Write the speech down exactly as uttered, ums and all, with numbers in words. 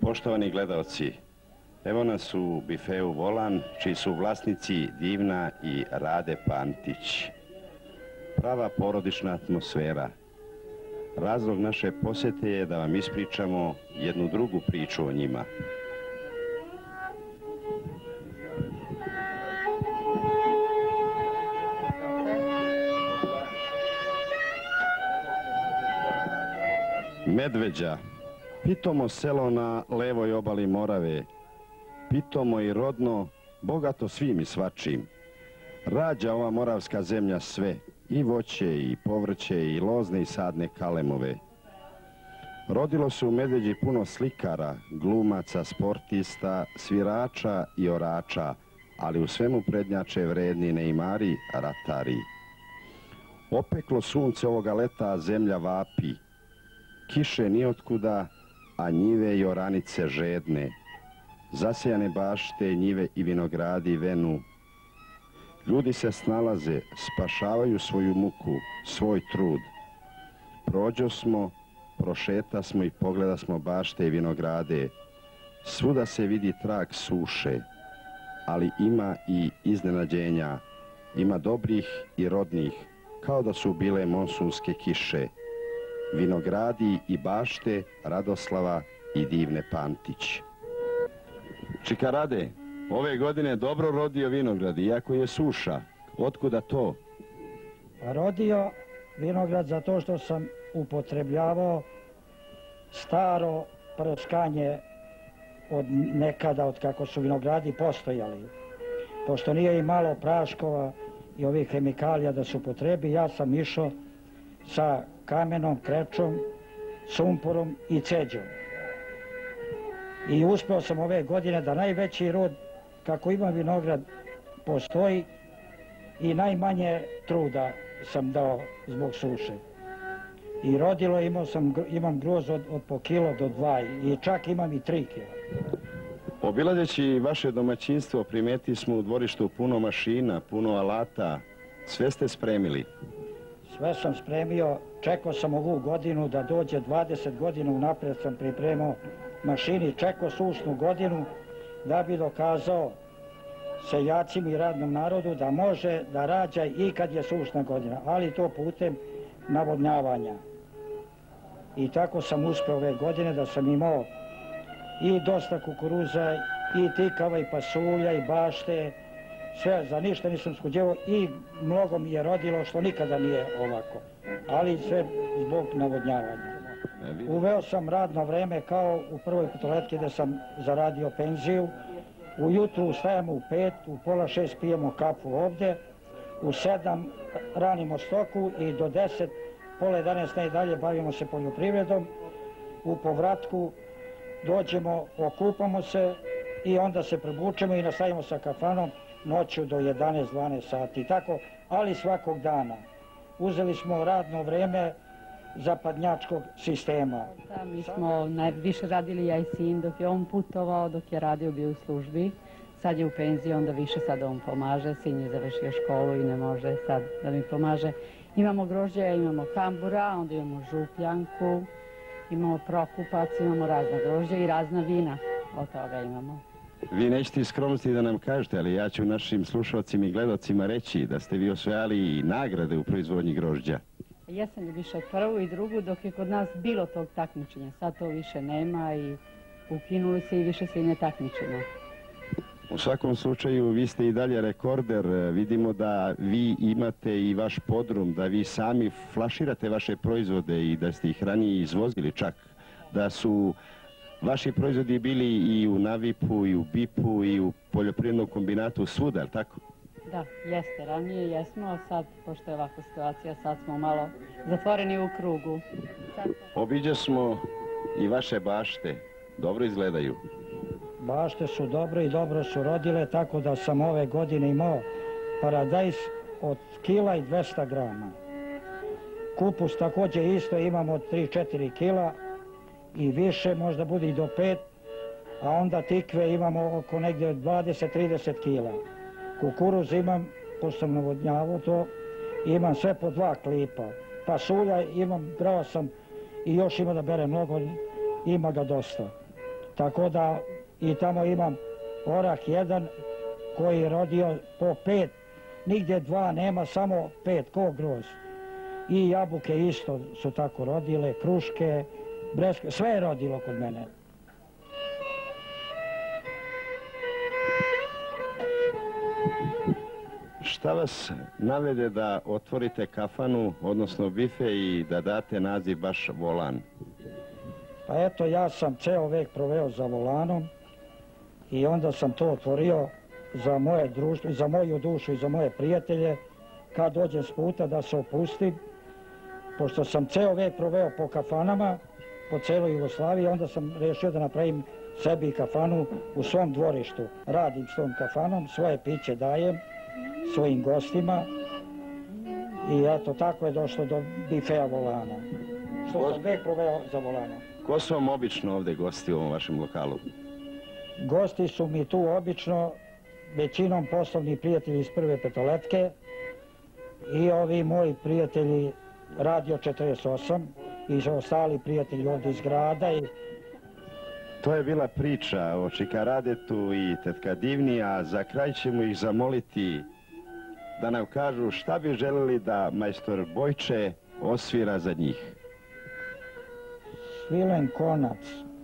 Poštovani gledaoci, evo nas u bifeu Volan, čiji su vlasnici Divna i Rade Pantić. Prava porodična atmosfera. Razlog naše posjete je da vam ispričamo jednu drugu priču o njima. Medveđa, pitomo selo na levoj obali Morave, pitomo i rodno, bogato svim i svačim. Rađa ova moravska zemlja sve, i voće, i povrće, i lozne i sadne kalemove. Rodilo se u Medveđi puno slikara, glumaca, sportista, svirača i orača, ali u svemu prednjače vredni neimari, ratari. Opeklo sunce ovoga leta, a zemlja vapi. Kiše nijotkuda, a njive i oranice žedne. Zasijane bašte, njive i vinogradi venu. Ljudi se snalaze, spašavaju svoju muku, svoj trud. Prođo smo, prošeta smo i pogleda smo bašte i vinograde. Svuda se vidi trag suše, ali ima i iznenađenja. Ima dobrih i rodnih, kao da su bile monsunske kiše. Vinogradi i bašte Radoslava i Divne Pantić. Čika Rade, ove godine dobro rodio vinograd, iako je suša. Otkuda to? Rodio vinograd zato što sam upotrebljavao staro prskanje od nekada, od kako su vinogradi postojali. Pošto nije i malo praškova i ovih hemikalija da se upotrebi, ja sam išao sa kamenom, krečom, sumporom i ceđom. I uspeo sam ove godine da najveći rod, kako ima vinograd, postoji i najmanje truda sam dao zbog suše. I rodilo imao sam, imam groz od, od po kilo do dva i čak imam i tri kila. Obilazeći vaše domaćinstvo, primetili smo u dvorištu puno mašina, puno alata. Sve ste spremili? Sve sam spremio, čekao sam ovu godinu da dođe, dvadeset godina unaprijed sam pripremao mašini, čekao sušnu godinu da bi dokazao seljacima i radnom narodu da može da rađa i kad je sušna godina, ali to putem navodnjavanja. I tako sam uspeo ove godine da sam imao i dosta kukuruza, i tikava, i pasulja, i bašte, sve, za ništa nisam skuđevao i mnogo mi je rodilo što nikada nije ovako, ali sve zbog navodnjavanja. Uveo sam radno vreme kao u prvoj petoletki gde sam zaradio penziju. Ujutru ustajemo u pet, u pola šest pijemo kafu ovde, u sedam ranimo stoku i do deset, pola jedanaest najdalje bavimo se poljoprivredom. U povratku dođemo, okupamo se i onda se prebučemo i nastavimo sa kafanom noću do jedanaest dvanaest sati. Tako, ali svakog dana. Uzeli smo radno vreme zapadnjačkog sistema. Da, mi smo najviše radili ja i sin dok je on putovao, dok je radio bio u službi. Sad je u penziji, onda više sad on pomaže. Sin je završio školu i ne može sad da mi pomaže. Imamo grožđe, imamo kambura, onda imamo župljanku, imamo prokupac, imamo razna grožđa i razna vina. Od toga imamo. Vi nećete iskromnosti da nam kažete, ali ja ću našim slušalcima i gledalcima reći da ste vi osvajali i nagrade u proizvodnji grožđa. Jesam je više prvu i drugu, dok je kod nas bilo tog takmičenja. Sad to više nema i ukinuli se i više se i ne takmičimo. U svakom slučaju, vi ste i dalje rekorder. Vidimo da vi imate i vaš podrum, da vi sami flaširate vaše proizvode i da ste ih ranije izvozili čak. Da su vaši proizvodi bili i u Navipu, i u Bipu, i u poljoprivrednom kombinatu svuda, je li tako? Da, jeste. Ranije jesmo, a sad, pošto je ovakva situacija, sad smo malo zatvoreni u krugu. Obiđe smo i vaše bašte. Dobro izgledaju. Bašte su dobre i dobro su rodile, tako da sam ove godine imao paradajz od kila i dvesta grama. Kupus također isto imamo od tri četiri kila i više, možda bude i do pet, a onda tikve imamo oko negdje dvadeset trideset kila. Kukuruz imam, pošto sam navodnjavao to, imam sve po dva klipa. Pasulja imam, brao sam i još ima da bere mnogo, ima ga dosta. Tako da i tamo imam orah jedan koji je rodio po pet, nigdje dva nema, samo pet, ko groz. I jabuke isto su tako rodile, kruške, breskve, sve je rodilo kod mene. Šta vas navede da otvorite kafanu, odnosno bife i da date naziv baš Volan? Pa eto, ja sam ceo vek proveo za volanom i onda sam to otvorio za moje društvo, za moju dušu i za moje prijatelje, kad dođem s puta da se opustim, pošto sam ceo vek proveo po kafanama, po celoj Jugoslaviji, onda sam rešio da napravim sebi kafanu u svom dvorištu. Radim s tom kafanom, svoje piće dajem svojim gostima i eto, tako je došlo do bifeja Volana, što sam vek proveo za Volanom. Ko su vam obično ovde gosti u ovom vašem lokalu? Gosti su mi tu obično većinom poslovni prijatelji iz Prve Petoletke i ovi moji prijatelji Radio četrdeset osam i ostali prijatelji ovdje iz grada. I... To je bila priča o Čika Radetu i tetka Divni, a za kraj ćemo ih zamoliti da nam kažu šta bi želeli da majstor Bojče osvira za njih. Svilen konac.